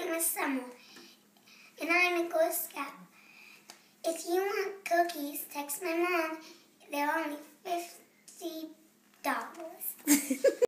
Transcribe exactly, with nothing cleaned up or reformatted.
name is Summer, and I'm a Girl Scout. If you want cookies, text my mom. They're only fifty